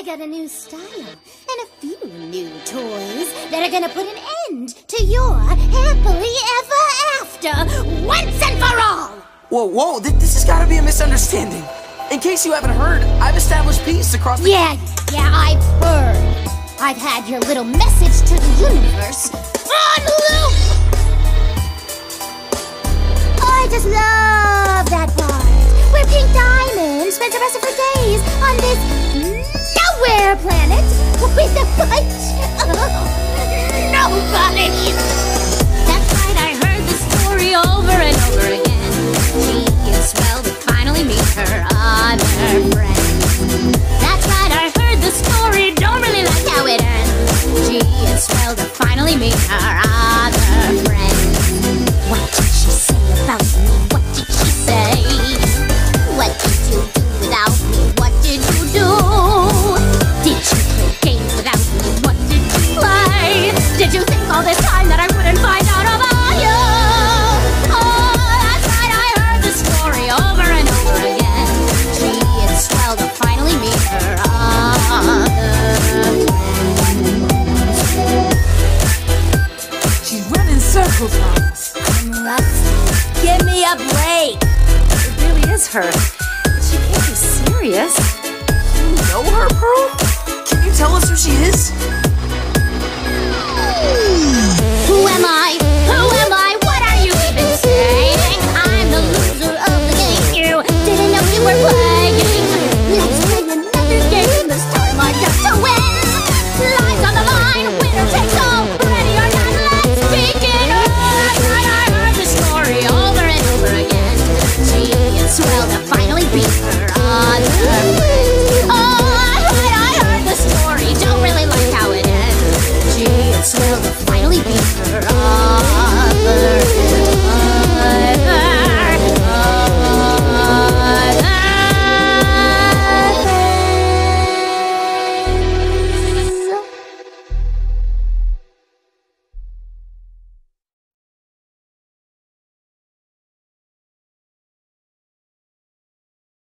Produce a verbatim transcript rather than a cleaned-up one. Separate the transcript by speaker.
Speaker 1: I got a new style and a few new toys that are gonna put an end to your happily ever after once and for all!
Speaker 2: Whoa, whoa, th this has gotta be a misunderstanding. In case you haven't heard, I've established peace across the-
Speaker 1: Yeah, yeah, I've heard. I've had your little message to the universe on loop! I just love that part where Pink Diamond spent the rest of her days on this nowhere planet with a bunch of nobody. That's right, I heard the story over and over again. She is swell to finally meet her other friend. That's right, I heard the story, don't really like how it ends. She is swell to finally meet her other friend. What did she say about me? What did she say? What did you do without me? What did you do? Did you play games without me? What did you play? Did you think all this time that I wouldn't find out about you? Oh, that's right, I heard the story over and over again. She is swell to finally meet her other friend.
Speaker 3: She's running circles on us.
Speaker 1: I'm rusty. Give me a break.
Speaker 3: It really is her.